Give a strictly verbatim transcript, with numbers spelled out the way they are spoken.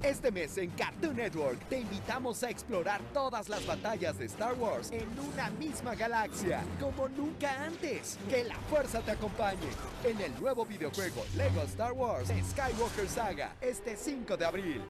Este mes en Cartoon Network te invitamos a explorar todas las batallas de Star Wars en una misma galaxia, como nunca antes. Que la fuerza te acompañe en el nuevo videojuego Lego Star Wars Skywalker Saga, este cinco de abril.